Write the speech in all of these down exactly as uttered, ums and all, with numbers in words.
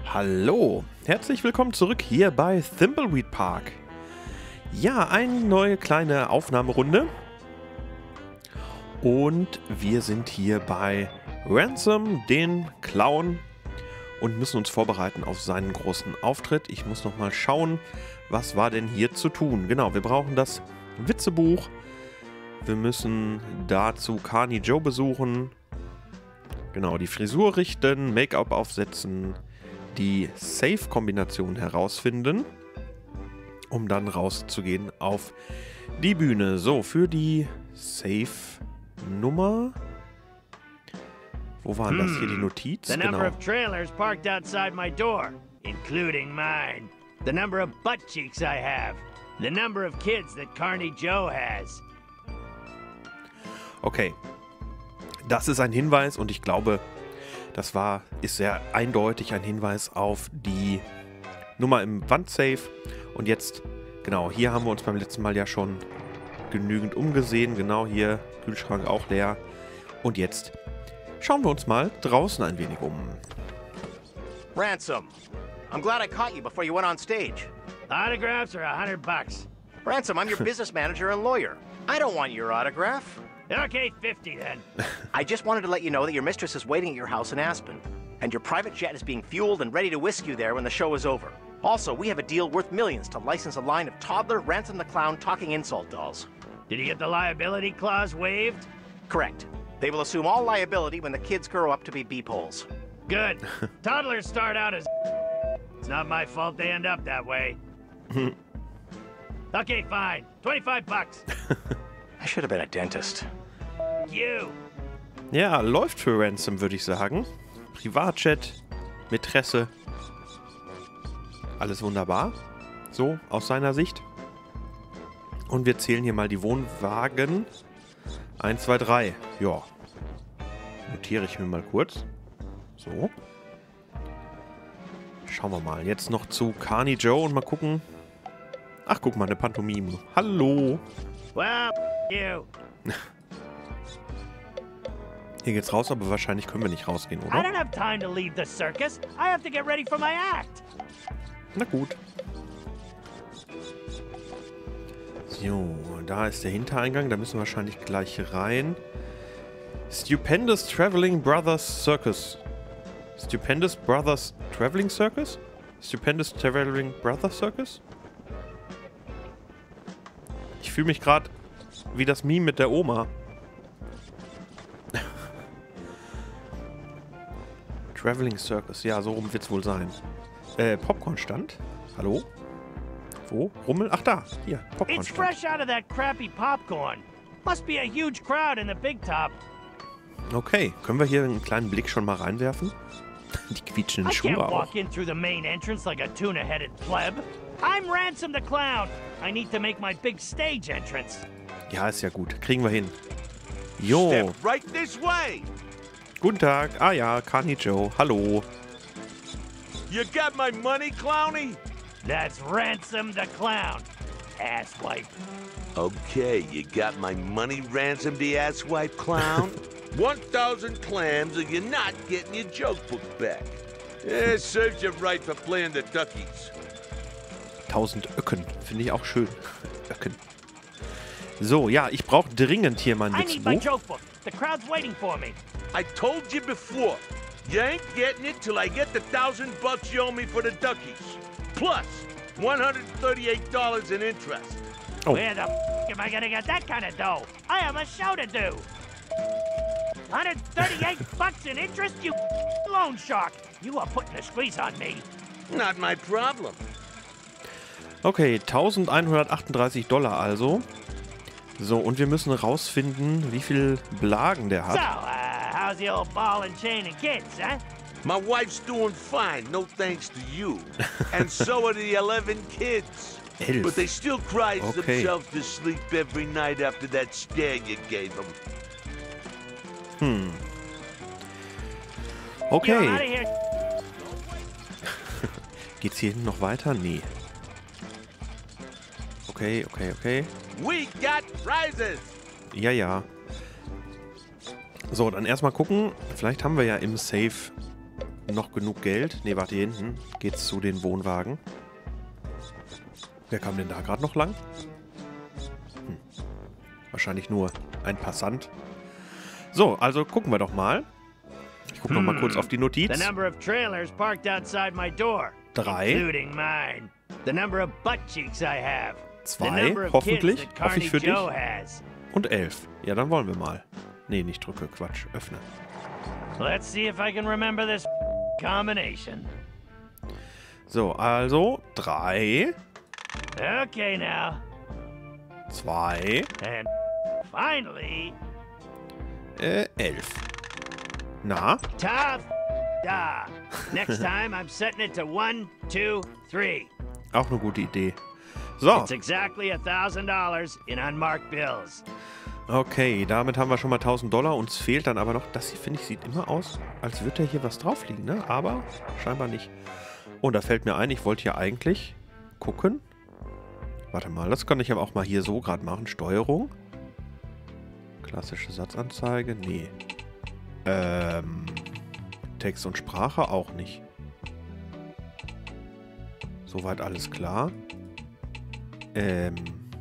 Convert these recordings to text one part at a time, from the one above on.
Hallo, herzlich willkommen zurück hier bei Thimbleweed Park. Ja, eine neue kleine Aufnahmerunde. Und wir sind hier bei Ransom, den Clown, und müssen uns vorbereiten auf seinen großen Auftritt. Ich muss noch mal schauen, was war denn hier zu tun. Genau, wir brauchen das Witzebuch. Wir müssen dazu Carney Joe besuchen. Genau, die Frisur richten, Make-up aufsetzen, die Safe-Kombination herausfinden, um dann rauszugehen auf die Bühne. So, für die Safe-Nummer. Wo waren das hier, die Notiz? The number Genau. of trailers parked outside my door, including mine. The number of butt cheeks I have. The number of kids that Carney Joe has. Okay. Das ist ein Hinweis und ich glaube, das war, ist sehr eindeutig ein Hinweis auf die Nummer im Wandsafe. Und jetzt, genau, hier haben wir uns beim letzten Mal ja schon genügend umgesehen. Genau, hier, Kühlschrank auch leer. Und jetzt schauen wir uns mal draußen ein wenig um. Ransom, I'm glad I caught you before you went on stage. Autographs are a hundred bucks. Ransom, I'm your business manager and lawyer. I don't want your autograph. Okay, fifty then. I just wanted to let you know that your mistress is waiting at your house in Aspen, and your private jet is being fueled and ready to whisk you there when the show is over. Also, we have a deal worth millions to license a line of toddler Ransom the Clown talking insult dolls. Did you get the liability clause waived? Correct. They will assume all liability when the kids grow up to be beepholes. Good. Toddlers start out as It's not my fault they end up that way. Okay, fine. twenty-five bucks. I should have been a dentist. You. Ja, läuft für Ransom, würde ich sagen. Privatjet, Mätresse. Alles wunderbar. So, aus seiner Sicht. Und wir zählen hier mal die Wohnwagen. eins, zwei, drei. Ja. Notiere ich mir mal kurz. So. Schauen wir mal. Jetzt noch zu Carney Joe und mal gucken. Ach, guck mal, eine Pantomime. Hallo. Well, you. Hier geht's raus, aber wahrscheinlich können wir nicht rausgehen, I oder? don't have time to leave the circus. I have to get ready for my act. Na gut. So, da ist der Hintereingang. Da müssen wir wahrscheinlich gleich rein. Stupendous Traveling Brothers Circus. Stupendous Brothers Traveling Circus? Stupendous Traveling Brothers Circus? Ich fühle mich gerade wie das Meme mit der Oma. Traveling Circus. Ja, so rum wird's wohl sein. Äh, Popcornstand? Hallo? Wo? Rummel? Ach da, hier, It's Popcornstand. fresh out of that crappy popcorn. Must be a huge crowd in the big top. Okay, können wir hier einen kleinen Blick schon mal reinwerfen? Die quietschenden I can't Schuhe auch. walk in through the main entrance like a tuna-headed pleb. I'm Ransom the Clown. I need to make my big stage entrance. Ja, ist ja gut. Kriegen wir hin. Jo, Step right this way. guten Tag. Ah ja, Carney Joe. Hallo. You got my money, Clowny? That's Ransom the Clown. Asswipe. Okay, you got my money, Ransom the asswipe clown? One thousand clams or you're not getting your joke book back. Yeah, serves you right for playing the duckies. tausend Öcken. Finde ich auch schön. Öcken. So, ja, ich brauche dringend hier mein I need my Witzbuch. joke book. The crowd's waiting for me. I told you before, you ain't getting it till I get the thousand bucks you owe me for the duckies. Plus, one hundred thirty-eight dollars in interest. Oh. Where the f am I gonna get that kind of dough? I have a show to do. one hundred thirty-eight bucks in interest, you loan shark. You are putting a squeeze on me. Not my problem. Okay, elfhundertachtunddreißig Dollar also. So, und wir müssen rausfinden, wie viel Blagen der So, hat. uh, how's the old ball and chain and kids, huh? My wife's doing fine, no thanks to you. And so are the eleven kids. Elf. But they still cry Okay. themselves to sleep every night after that scare you gave them. Hm. You're out of Okay. here. Geht's hier hinten noch weiter? Nee. Okay, okay, okay. We got prizes! Ja, ja. So, dann erstmal gucken. Vielleicht haben wir ja im Safe noch genug Geld. Ne, warte, hier hinten geht's zu den Wohnwagen. Wer kam denn da gerade noch lang? Hm. Wahrscheinlich nur ein Passant. So, also gucken wir doch mal. Ich gucke noch mal kurz auf die Notiz. The number of trailers parked outside my door. Drei. Including mine. The number of butt cheeks I have. Zwei, hoffentlich. Hoffe ich für dich. Und elf. Ja, dann wollen wir mal. Nee, nicht drücke. Quatsch. Öffne. Let's see if I can remember this combination. So, also drei. Okay now. Zwei. And finally. Äh, elf. Na? Tough. Da. Next time I'm setting it to one, two, three. Auch eine gute Idee. So. It's exactly a thousand dollars in unmarked bills. Okay, damit haben wir schon mal tausend Dollar. Uns fehlt dann aber noch, das hier, finde ich, sieht immer aus, als würde da hier was drauf liegen, ne? Aber scheinbar nicht. Und da fällt mir ein, ich wollte hier eigentlich gucken. Warte mal, das kann ich aber auch mal hier so gerade machen. Steuerung. Klassische Satzanzeige. Nee. Ähm. Text und Sprache auch nicht. Soweit alles klar. Ähm.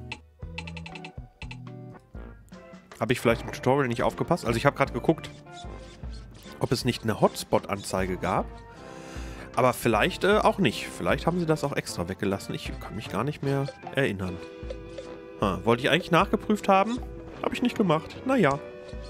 Habe ich vielleicht im Tutorial nicht aufgepasst? Also ich habe gerade geguckt, ob es nicht eine Hotspot-Anzeige gab. Aber vielleicht äh, auch nicht. Vielleicht haben sie das auch extra weggelassen. Ich kann mich gar nicht mehr erinnern. Ha, wollte ich eigentlich nachgeprüft haben? Habe ich nicht gemacht. Naja.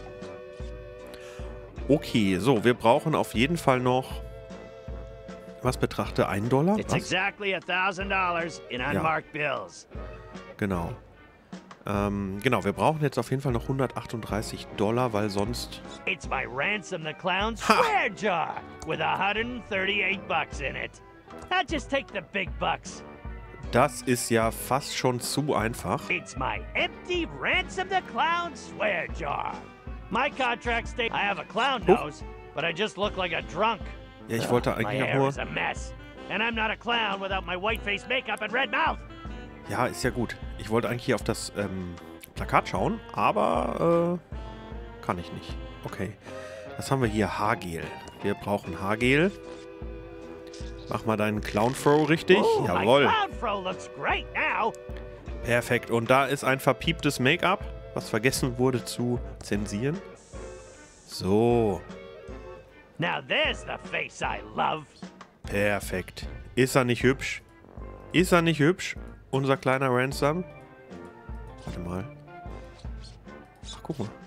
Okay, so, wir brauchen auf jeden Fall noch, was betrachte, einen Dollar? It's exactly a thousand dollars in unmarked bills. Genau. Ähm, genau, wir brauchen jetzt auf jeden Fall noch hundertachtunddreißig Dollar, weil sonst... It's my Ransom the Clown swear jar with one hundred thirty-eight bucks in it. I'll just take the big bucks. Das ist ja fast schon zu einfach. It's my empty Ransom the Clown swear jar. My contract states I have a clown nose, but I just look like a drunk. Ja, ich wollte My eigentlich auch hair nur... is a mess, and I'm not a clown without my white face makeup and red mouth. Ja, ist ja gut. Ich wollte eigentlich hier auf das ähm, Plakat schauen, aber äh, kann ich nicht. Okay. Was haben wir hier? Haargel. Wir brauchen Haargel. Mach mal deinen Clown-Throw richtig. Ooh, Jawohl. my clown fro looks great now. Perfekt. Und da ist ein verpieptes Make-up, was vergessen wurde zu zensieren. So. Now there's the face I love. Perfekt. Ist er nicht hübsch? Ist er nicht hübsch? Unser kleiner Ransom. Warte mal. Ach, guck mal.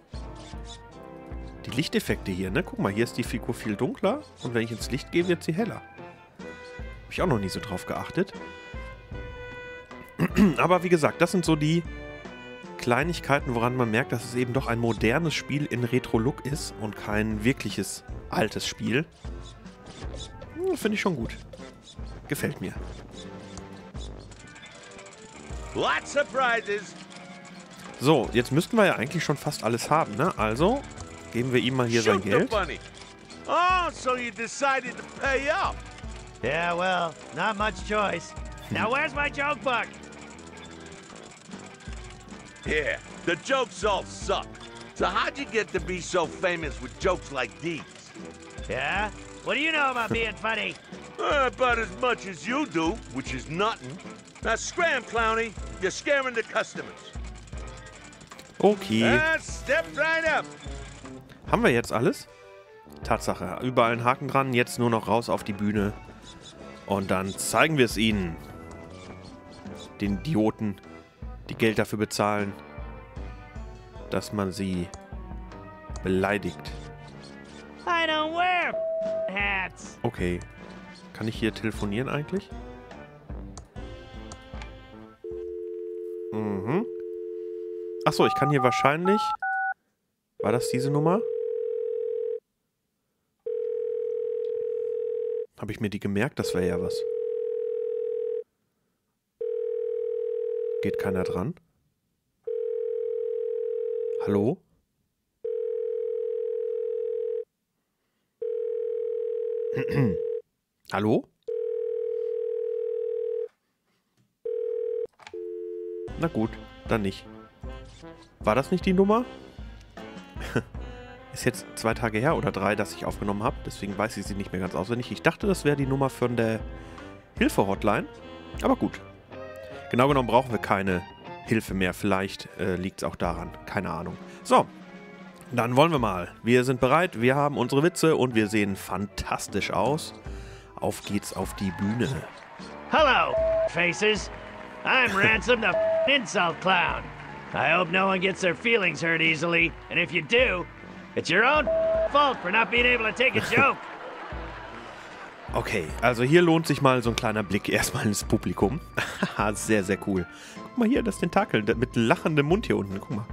Die Lichteffekte hier, ne? Guck mal, hier ist die Figur viel dunkler. Und wenn ich ins Licht gehe, wird sie heller. Habe ich auch noch nie so drauf geachtet. Aber wie gesagt, das sind so die Kleinigkeiten, woran man merkt, dass es eben doch ein modernes Spiel in Retro-Look ist und kein wirkliches altes Spiel. Hm, finde ich schon gut. Gefällt mir. Lots of prizes. So, jetzt müssten wir ja eigentlich schon fast alles haben, ne? Also, geben wir ihm mal hier sein Shoot the Geld. bunny. Oh, so you decided to pay up. Yeah, well, not much choice. Now where's my joke book? Yeah, the jokes all suck. So how'd you get to be so famous with jokes like these? Yeah? What do you know about being funny? Uh, about as much as you do, which is nothing. Now scram, Clowny. You're scaring the customers. Okay. Uh, step right up. Haben wir jetzt alles? Tatsache. Überall ein Haken dran. Jetzt nur noch raus auf die Bühne. Und dann zeigen wir es ihnen. Den Idioten, die Geld dafür bezahlen, dass man sie beleidigt. I don't wear hats. Okay. Kann ich hier telefonieren eigentlich? Mhm. Achso, ich kann hier wahrscheinlich... War das diese Nummer? Habe ich mir die gemerkt? Das wäre ja was. Geht keiner dran? Hallo? Hallo? Na gut, dann nicht. War das nicht die Nummer? Ist jetzt zwei Tage her oder drei, dass ich aufgenommen habe. Deswegen weiß ich sie nicht mehr ganz auswendig. Ich dachte, das wäre die Nummer von der Hilfe-Hotline. Aber gut. Genau genommen brauchen wir keine Hilfe mehr. Vielleicht äh, liegt es auch daran. Keine Ahnung. So. Dann wollen wir mal. Wir sind bereit. Wir haben unsere Witze und wir sehen fantastisch aus. Auf geht's auf die Bühne. Hello, faces. I'm Ransom, the insult clown. I hope no one gets their feelings hurt easily. And if you do, it's your own fault for not being able to take a joke. Okay, also hier lohnt sich mal so ein kleiner Blick erstmal ins Publikum. Sehr, sehr cool. Guck mal hier, das Tentakel mit lachendem Mund hier unten. Guck mal.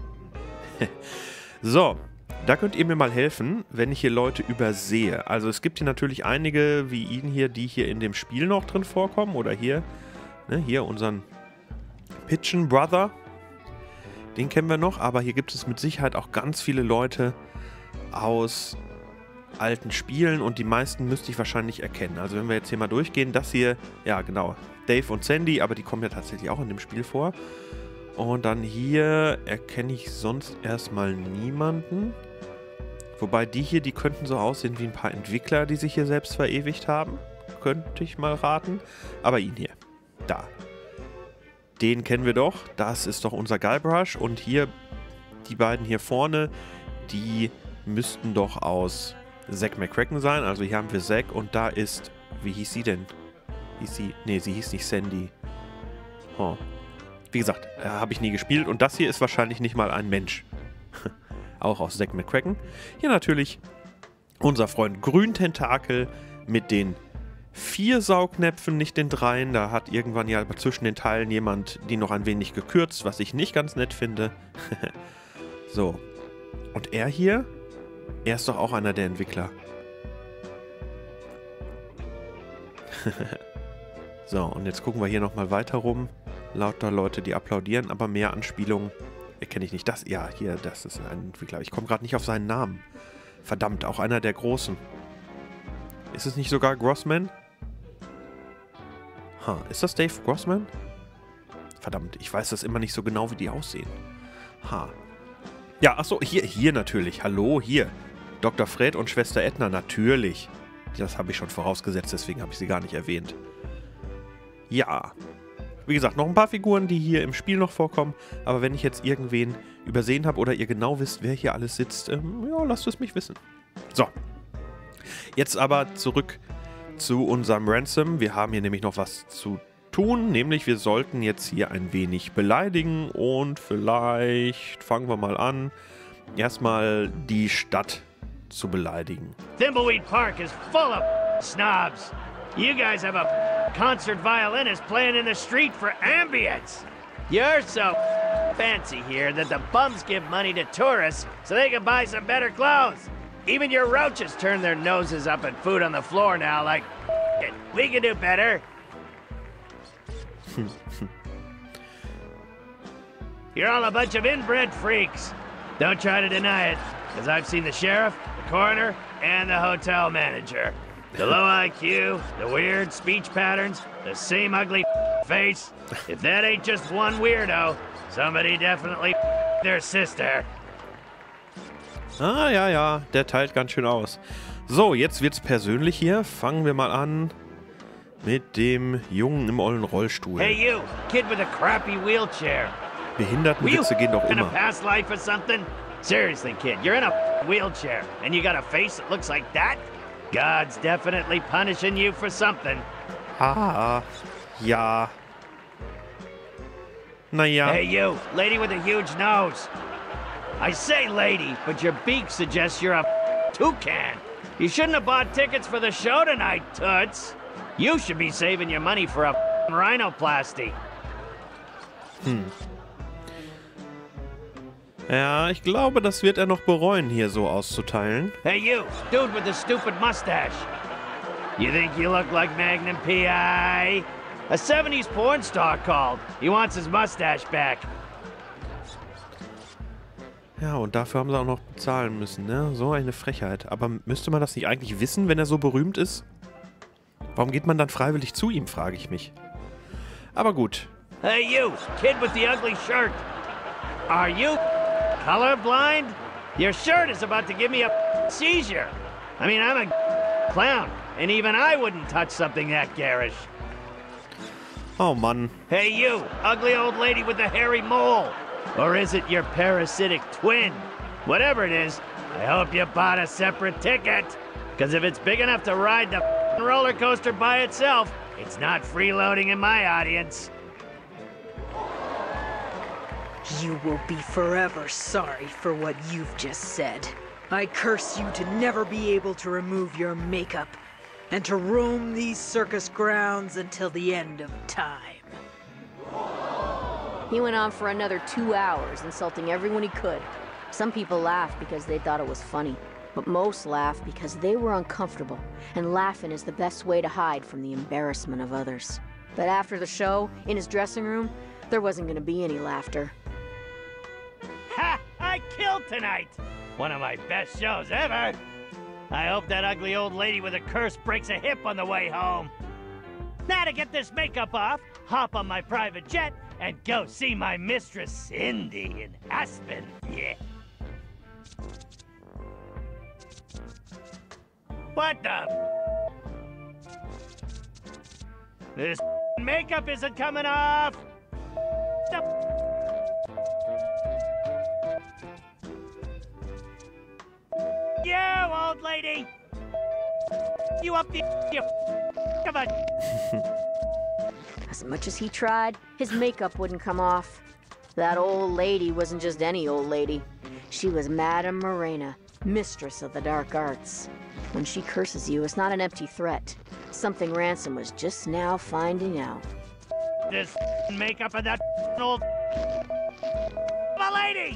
So, da könnt ihr mir mal helfen, wenn ich hier Leute übersehe. Also es gibt hier natürlich einige wie ihn hier, die hier in dem Spiel noch drin vorkommen. Oder hier, ne, hier unseren Pigeon Brother. Den kennen wir noch, aber hier gibt es mit Sicherheit auch ganz viele Leute aus alten Spielen und die meisten müsste ich wahrscheinlich erkennen. Also wenn wir jetzt hier mal durchgehen, das hier, ja genau, Dave und Sandy, aber die kommen ja tatsächlich auch in dem Spiel vor. Und dann hier erkenne ich sonst erstmal niemanden. Wobei die hier, die könnten so aussehen wie ein paar Entwickler, die sich hier selbst verewigt haben. Könnte ich mal raten. Aber ihn hier, da. Den kennen wir doch. Das ist doch unser Guybrush. Und hier, die beiden hier vorne, die müssten doch aus Zack McCracken sein. Also hier haben wir Zack und da ist, wie hieß sie denn? Hieß sie? Nee, sie hieß nicht Sandy. Oh. Wie gesagt, äh, habe ich nie gespielt und das hier ist wahrscheinlich nicht mal ein Mensch. Auch aus Zack McCracken. Hier natürlich unser Freund Grüntentakel mit den vier Saugnäpfen, nicht den dreien. Da hat irgendwann ja zwischen den Teilen jemand die noch ein wenig gekürzt, was ich nicht ganz nett finde. So. Und er hier? Er ist doch auch einer der Entwickler. So, und jetzt gucken wir hier nochmal weiter rum. Lauter Leute, die applaudieren, aber mehr Anspielungen erkenne ich nicht. Das, ja, hier, das ist ein Entwickler. Ich komme gerade nicht auf seinen Namen. Verdammt, auch einer der Großen. Ist es nicht sogar Grossman? Ha, ist das Dave Grossman? Verdammt, ich weiß das immer nicht so genau, wie die aussehen. Ha. Ja, achso, hier, hier natürlich. Hallo, hier. Doktor Fred und Schwester Edna, natürlich. Das habe ich schon vorausgesetzt, deswegen habe ich sie gar nicht erwähnt. Ja. Wie gesagt, noch ein paar Figuren, die hier im Spiel noch vorkommen. Aber wenn ich jetzt irgendwen übersehen habe oder ihr genau wisst, wer hier alles sitzt, ähm, ja, lasst es mich wissen. So. Jetzt aber zurück zu unserem Ransom. Wir haben hier nämlich noch was zu tun. Nämlich, wir sollten jetzt hier ein wenig beleidigen. Und vielleicht fangen wir mal an, erstmal die Stadt zu beleidigen. Thimbleweed Park is full of snobs. You guys have a concert violinist playing in the street for ambience. You're so fancy here that the bums give money to tourists so they can buy some better clothes. Even your roaches turn their noses up at food on the floor now like, it. We can do better. You're all a bunch of inbred freaks. Don't try to deny it, because I've seen the sheriff, the coroner, and the hotel manager. The low I Q, the weird speech patterns, the same ugly face. If that ain't just one weirdo, somebody definitely their sister. Ah, ja, ja, der teilt ganz schön aus. So, jetzt wird's persönlich hier. Fangen wir mal an mit dem Jungen im ollen Rollstuhl. Hey you, kid with a crappy wheelchair. Behindertenwitze gehen doch in a immer. past life or something? Seriously, kid, you're in a wheelchair and you got a face that looks like that? God's definitely punishing you for something. Ah, ja. Naja. Hey you, lady with a huge nose. I say lady, but your beak suggests you're a toucan. You shouldn't have bought tickets for the show tonight, Toots. You should be saving your money for a rhinoplasty. Hm. Ja, ich glaube, das wird er noch bereuen, hier so auszuteilen. Hey you, dude with the stupid mustache. You think you look like Magnum P I? A seventies porn star called. He wants his mustache back. Ja, und dafür haben sie auch noch bezahlen müssen, ne? So eine Frechheit. Aber müsste man das nicht eigentlich wissen, wenn er so berühmt ist? Warum geht man dann freiwillig zu ihm, frage ich mich. Aber gut. Hey you, kid with the ugly shirt. Are you colorblind? Your shirt is about to give me a seizure. I mean, I'm a clown, and even I wouldn't touch something that garish. Oh Mann. Hey you, ugly old lady with the hairy mole. Or is it your parasitic twin? Whatever it is, I hope you bought a separate ticket. Because if it's big enough to ride the roller coaster by itself, it's not freeloading in my audience. You will be forever sorry for what you've just said. I curse you to never be able to remove your makeup and to roam these circus grounds until the end of time. He went on for another two hours, insulting everyone he could. Some people laughed because they thought it was funny, but most laughed because they were uncomfortable, and laughing is the best way to hide from the embarrassment of others. But after the show, in his dressing room, there wasn't gonna be any laughter. Ha! I killed tonight! One of my best shows ever! I hope that ugly old lady with a curse breaks a hip on the way home. Now to get this makeup off, hop on my private jet and go see my mistress Cindy in Aspen. Yeah. What the? This makeup isn't coming off! The You, old lady! You up the you come on. As much as he tried, his makeup wouldn't come off. That old lady wasn't just any old lady. She was Madame Morena, mistress of the dark arts. When she curses you, it's not an empty threat. Something Ransom was just now finding out. This makeup and that old my lady!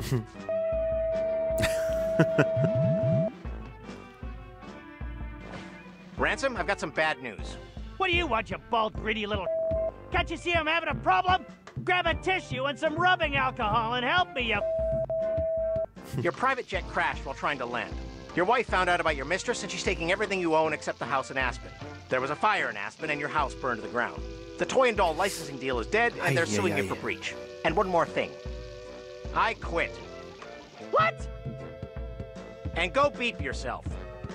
Ransom, I've got some bad news. What do you want, you bald, greedy little Can't you see I'm having a problem? Grab a tissue and some rubbing alcohol and help me, you Your private jet crashed while trying to land. Your wife found out about your mistress and she's taking everything you own except the house in Aspen. There was a fire in Aspen and your house burned to the ground. The toy and doll licensing deal is dead and they're Aye, suing aye, you aye. for breach. And one more thing. I quit. What? And go beep yourself.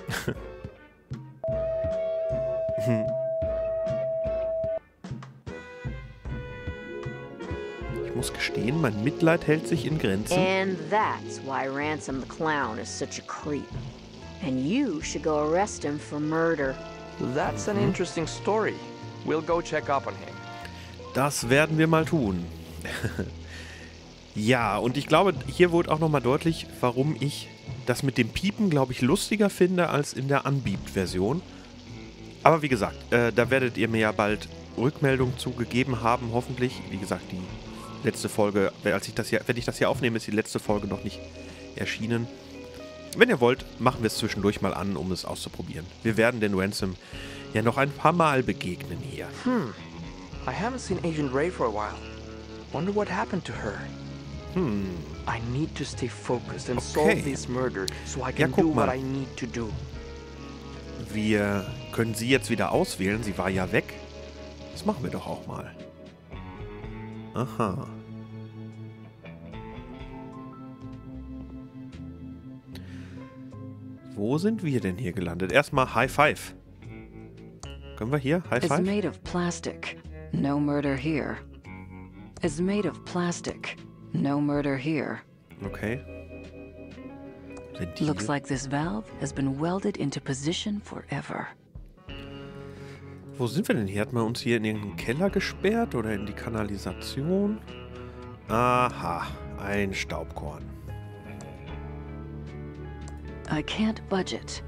Ich muss gestehen, mein Mitleid hält sich in Grenzen. And that's why Ransom the Clown is such a creep. And you should go arrest him for murder. That's an interesting story. We'll go check up on him. Das werden wir mal tun. Ja, und ich glaube, hier wurde auch nochmal deutlich, warum ich das mit dem Piepen, glaube ich, lustiger finde als in der Unbeeped-Version. Aber wie gesagt, äh, da werdet ihr mir ja bald Rückmeldung zugegeben haben, hoffentlich. Wie gesagt, die letzte Folge, als ich das hier, wenn ich das hier aufnehme, ist die letzte Folge noch nicht erschienen. Wenn ihr wollt, machen wir es zwischendurch mal an, um es auszuprobieren. Wir werden den Ransom ja noch ein paar Mal begegnen hier. Hmm. I haven't seen Agent Ray for a while. Wonder what happened to her. Hm. I need to stay focused and Okay. solve this murder so I Ja, can guck do what mal. I need to do. Wir können sie jetzt wieder auswählen. Sie war ja weg. Das machen wir doch auch mal. Aha. Wo sind wir denn hier gelandet? Erstmal High Five. Können wir hier High It's Five? made of plastic. No murder here. It's made of plastic. No murder here. Okay. Ventil. Looks like this valve has been welded into position forever. Wo sind wir denn hier? Hat man uns hier in irgendeinen Keller gesperrt oder in die Kanalisation? Aha, ein Staubkorn. I can't budget.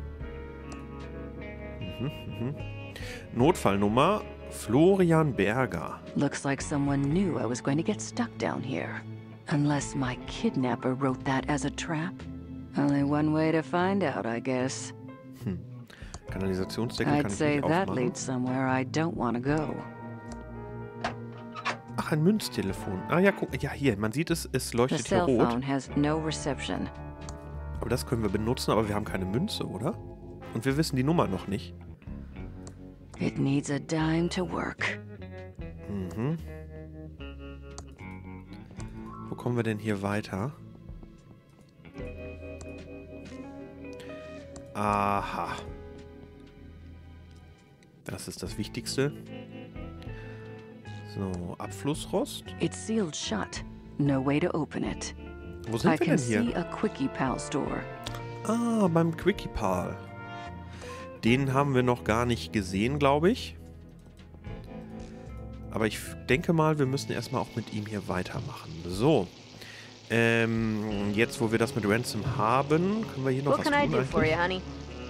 Mhm, mhm. Notfallnummer Florian Berger. Looks like someone knew I was going to get stuck down here. Unless my kidnapper wrote that as a trap. Only one way to find out, I guess. Hm. Kanalisationsdeckel I'd kann ich say nicht that aufmachen. leads somewhere I don't want to go. Ach, ein Münztelefon. Ah ja, guck, ja hier, man sieht es, es The leuchtet hier cell rot. phone has no reception. Aber das können wir benutzen, aber wir haben keine Münze, oder? Und wir wissen die Nummer noch nicht. It needs a dime to work. Mhm. Wo kommen wir denn hier weiter? Aha. Das ist das Wichtigste. So, Abflussrost. It's sealed shut. No way to open it. Wo sind I wir can denn hier? see a Quickie Pal store. Ah, beim Quickie Pal. Den haben wir noch gar nicht gesehen, glaube ich. Aber ich denke mal, wir müssen erstmal auch mit ihm hier weitermachen. So. Ähm, jetzt, wo wir das mit Ransom haben, können wir hier noch What was can I tun do for you, eigentlich? honey?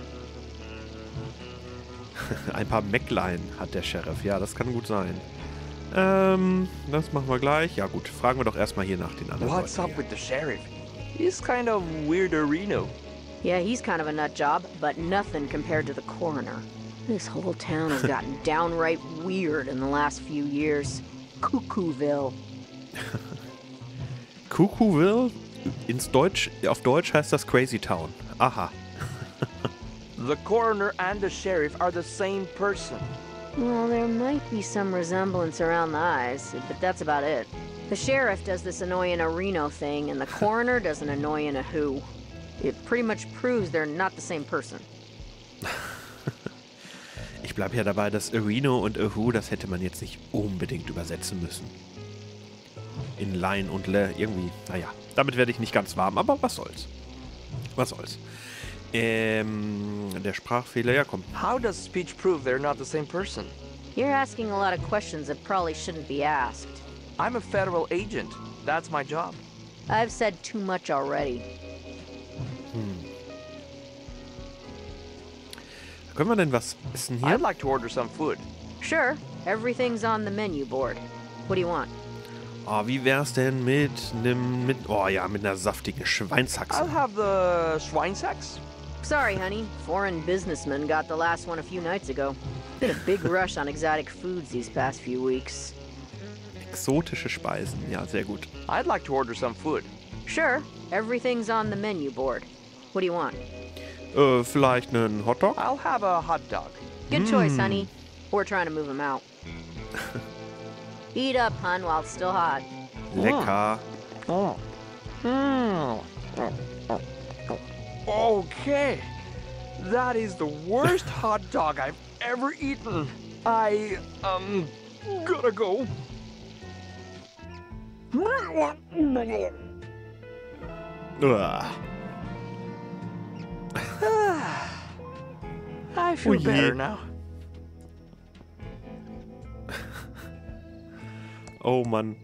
Ein paar Mäcklein hat der Sheriff. Ja, das kann gut sein. Ähm, das machen wir gleich. Ja gut, fragen wir doch erstmal hier nach den anderen What's Leuten up hier. with the sheriff? He's kind of weirderino. Yeah, he's kind of a nut job, but nothing compared to the coroner. This whole town has gotten downright weird in the last few years. Cuckooville. Cuckooville? Ins Deutsch, auf Deutsch heißt das Crazy Town. Aha. The coroner and the sheriff are the same person. Well, there might be some resemblance around the eyes, but that's about it. The sheriff does this annoying a Reno thing, and the coroner does an annoying a who. It pretty much proves they're not the same person. Ich bleibe ja dabei, dass Reno und a who, das hätte man jetzt nicht unbedingt übersetzen müssen. In Line und Le, irgendwie, naja, damit werde ich nicht ganz warm, aber was soll's. Was soll's. Ähm, der Sprachfehler, ja komm. How does speech prove they're not the same person? You're asking a lot of questions that probably shouldn't be asked. I'm a federal agent. That's my job. I've said too much already. Können wir denn was essen hier? I'd like to order some food. Sure, everything's on the menu board. What do you want? Oh, wie wär's denn mit nem, mit, oh ja, mit einer saftigen Schweinshaxe? I'll have the Schweinshaxe. Sorry, honey. Foreign businessmen got the last one a few nights ago. Been a big rush on exotic foods these past few weeks. Exotische Speisen, ja, sehr gut. I'd like to order some food. Sure, everything's on the menu board. What do you want? Äh, vielleicht einen Hotdog? I'll have a hot dog. Good choice, honey. We're trying to move him out. Eat up, hun, while it's still hot. Lecker. Oh. Mm. Okay. That is the worst hot dog I've ever eaten. I, um, gotta go. Uah. I feel Oh je. better now. Oh Mann.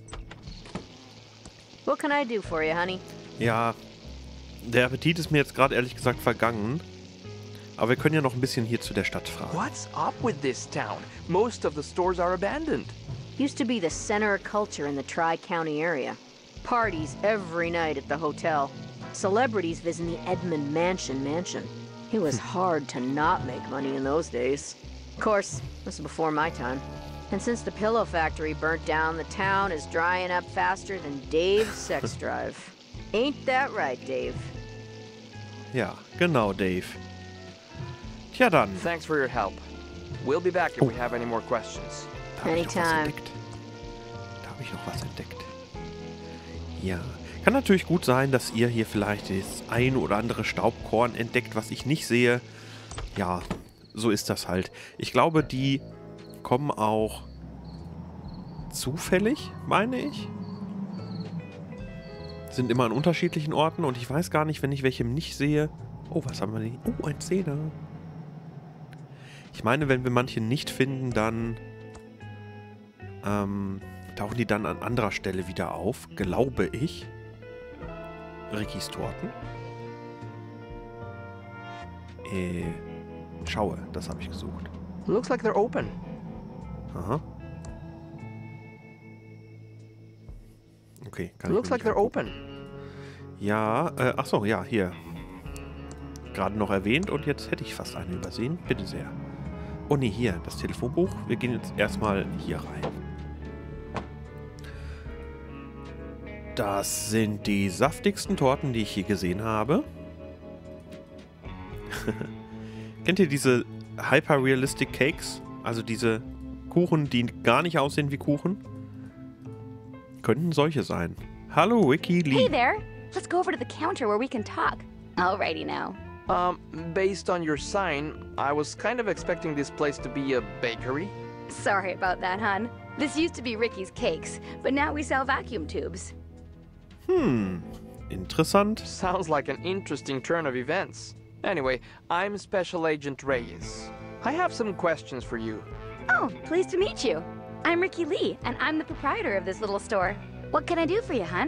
What can I do for you, honey? Ja, der Appetit ist mir jetzt gerade ehrlich gesagt vergangen. Aber wir können ja noch ein bisschen hier zu der Stadt fragen. What's up with this town? Most of the stores are abandoned. Used to be the center of culture in the Tri-County area. Parties every night at the hotel. Celebrities visiting the Edmund Mansion mansion. It was hard to not make money in those days. Of course, this was before my time. And since the pillow factory burnt down, the town is drying up faster than Dave's sex drive. Ain't that right, Dave? Ja, genau, Dave. Tja dann. Thanks for your help. We'll be back if we have any more questions. Da habe ich noch was Anytime. entdeckt. Da habe ich noch was entdeckt. Ja. Kann natürlich gut sein, dass ihr hier vielleicht das ein oder andere Staubkorn entdeckt, was ich nicht sehe. Ja, so ist das halt. Ich glaube, die kommen auch zufällig, meine ich. Sind immer an unterschiedlichen Orten und ich weiß gar nicht, wenn ich welche nicht sehe. Oh, was haben wir denn? Oh, ein Zehner. Ich meine, wenn wir manche nicht finden, dann ähm, tauchen die dann an anderer Stelle wieder auf, glaube ich. Rickys Torten. Äh, schaue, das habe ich gesucht. Looks like they're open. Aha. Okay, kann Looks ich mir like they're nicht open. Ja, äh, ach so, ja, hier. Gerade noch erwähnt und jetzt hätte ich fast eine übersehen. Bitte sehr. Oh ne, hier, das Telefonbuch. Wir gehen jetzt erstmal hier rein. Das sind die saftigsten Torten, die ich je gesehen habe. Kennt ihr diese Hyper-Realistic Cakes? Also diese Kuchen, die gar nicht aussehen wie Kuchen? Könnten solche sein. Hallo, Ricky Lee. Hey there! Let's go over to the counter where we can talk. Alrighty now. Um, based on your sign, I was kind of expecting this place to be a bakery. Sorry about that, hon. This used to be Ricky's Cakes, but now we sell vacuum tubes. Hm, interessant. Sounds like an interesting turn of events. Anyway, I'm Special Agent Reyes. I have some questions for you. Oh, pleased to meet you. I'm Ricky Lee, and I'm the proprietor of this little store. What can I do for you, hon?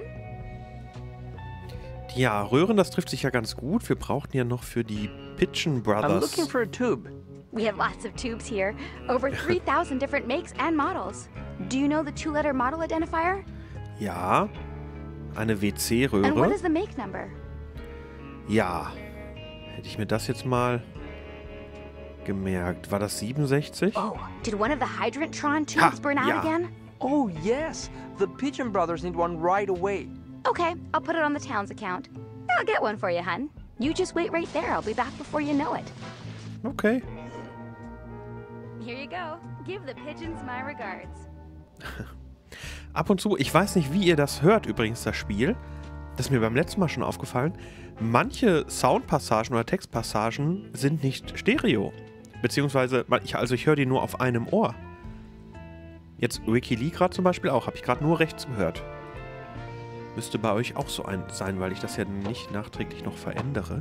Ja, Röhren, das trifft sich ja ganz gut. Wir brauchten ja noch für die Pigeon I'm Brothers. looking for a tube. We have lots of tubes here. Over three thousand different makes and models. Do you know the two-letter model identifier? Ja, eine W And what C-Röhre. is the make number? Ja, hätte ich mir das jetzt mal gemerkt. War das siebenundsechzig? Oh, did one of the Hydrantron Ha, tubes burn out ja. again? Oh, yes. The Pigeon Brothers need one right away. Okay, I'll put it on the town's account. I'll get one for you, hun. You just wait right there. I'll be back before you know it. Okay. Here you go. Give the pigeons my regards. Ab und zu, ich weiß nicht, wie ihr das hört übrigens, das Spiel. Das ist mir beim letzten Mal schon aufgefallen. Manche Soundpassagen oder Textpassagen sind nicht Stereo. Beziehungsweise, ich, also ich höre die nur auf einem Ohr. Jetzt Ricky Lee gerade zum Beispiel auch, habe ich gerade nur rechts gehört. Müsste bei euch auch so ein sein, weil ich das ja nicht nachträglich noch verändere.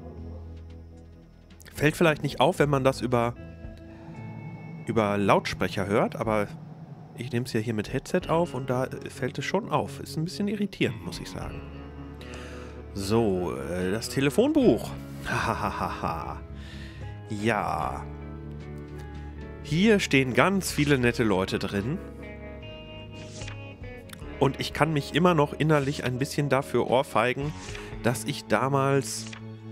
Fällt vielleicht nicht auf, wenn man das über, über Lautsprecher hört, aber ich nehme es ja hier mit Headset auf und da fällt es schon auf. Ist ein bisschen irritierend, muss ich sagen. So, äh, das Telefonbuch. Hahaha. Ja. Hier stehen ganz viele nette Leute drin. Und ich kann mich immer noch innerlich ein bisschen dafür ohrfeigen, dass ich damals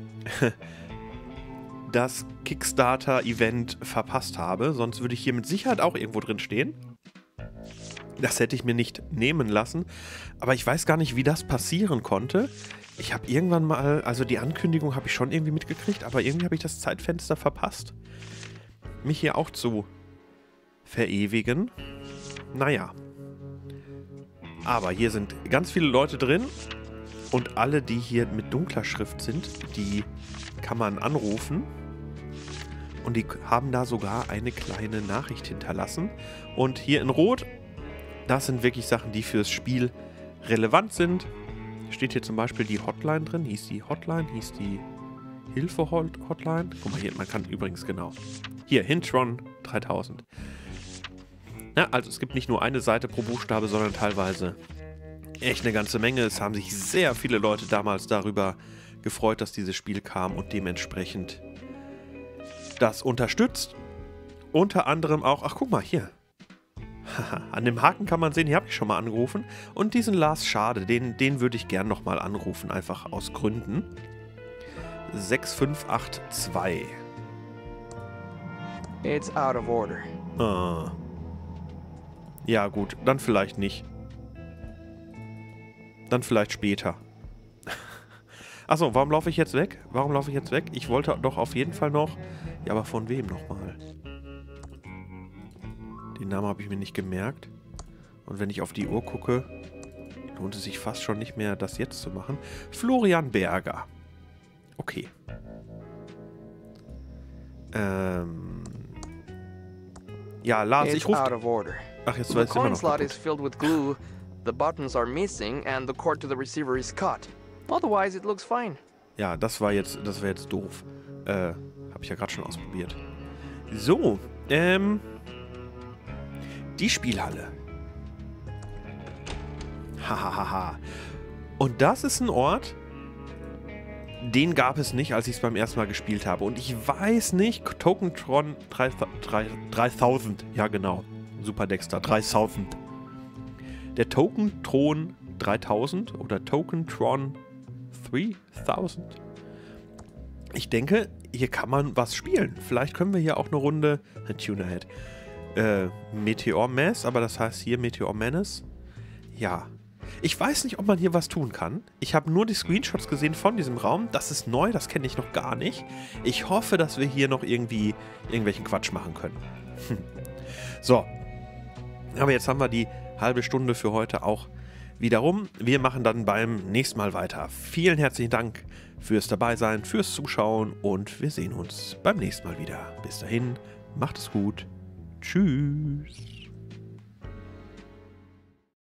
das Kickstarter-Event verpasst habe. Sonst würde ich hier mit Sicherheit auch irgendwo drin stehen. Das hätte ich mir nicht nehmen lassen. Aber ich weiß gar nicht, wie das passieren konnte. Ich habe irgendwann mal, also die Ankündigung habe ich schon irgendwie mitgekriegt, aber irgendwie habe ich das Zeitfenster verpasst, mich hier auch zu verewigen. Naja. Aber hier sind ganz viele Leute drin und alle, die hier mit dunkler Schrift sind, die kann man anrufen. Und die haben da sogar eine kleine Nachricht hinterlassen. Und hier in Rot, das sind wirklich Sachen, die fürs Spiel relevant sind. Steht hier zum Beispiel die Hotline drin. Hieß die Hotline? Hieß die Hilfe-Hotline? Guck mal hier, man kann übrigens genau. Hier, Hintron dreitausend. Ja, also es gibt nicht nur eine Seite pro Buchstabe, sondern teilweise echt eine ganze Menge. Es haben sich sehr viele Leute damals darüber gefreut, dass dieses Spiel kam und dementsprechend das unterstützt. Unter anderem auch, ach guck mal, hier. An dem Haken kann man sehen, hier habe ich schon mal angerufen. Und diesen Lars Schade, den, den würde ich gern nochmal anrufen, einfach aus Gründen. sechs fünf acht zwei. It's out of order. Ah. Ja gut, dann vielleicht nicht. Dann vielleicht später. Achso, warum laufe ich jetzt weg? Warum laufe ich jetzt weg? Ich wollte doch auf jeden Fall noch... Ja, aber von wem nochmal? Den Namen habe ich mir nicht gemerkt. Und wenn ich auf die Uhr gucke, lohnt es sich fast schon nicht mehr, das jetzt zu machen. Florian Berger. Okay. Ähm... Ja, Lars, ich It's out rufe... of order. Ach, jetzt The weiß ich immer coin noch slot is kaputt. filled with glue, the buttons are missing, and the cord to the receiver is cut. Otherwise, it looks fine. Ja, das war jetzt, das wäre jetzt doof. Äh, habe ich ja gerade schon ausprobiert. So, ähm... die Spielhalle. Hahaha. Und das ist ein Ort, den gab es nicht, als ich es beim ersten Mal gespielt habe. Und ich weiß nicht, Tokentron dreitausend, ja genau, Super Dexter, dreitausend. Der Tokentron dreitausend oder Tokentron dreitausend. Ich denke, hier kann man was spielen. Vielleicht können wir hier auch eine Runde Tunerhead. Äh, Meteor Mass, aber das heißt hier Meteor Menace. Ja. Ich weiß nicht, ob man hier was tun kann. Ich habe nur die Screenshots gesehen von diesem Raum. Das ist neu, das kenne ich noch gar nicht. Ich hoffe, dass wir hier noch irgendwie irgendwelchen Quatsch machen können. So. Aber jetzt haben wir die halbe Stunde für heute auch wiederum. Wir machen dann beim nächsten Mal weiter. Vielen herzlichen Dank fürs Dabeisein, fürs Zuschauen und wir sehen uns beim nächsten Mal wieder. Bis dahin, macht es gut. Tschüss.